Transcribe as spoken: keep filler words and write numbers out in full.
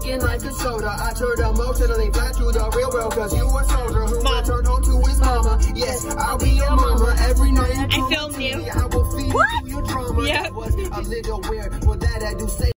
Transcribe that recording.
skin like a soda. I turned emotionally flat to the real world, cause you a soldier who Mom. returned home to his mama. Yes, I'll be your mama every night. You I filmed you. I will feed what? you your drama. Yep. That was a little weird, but that I do say.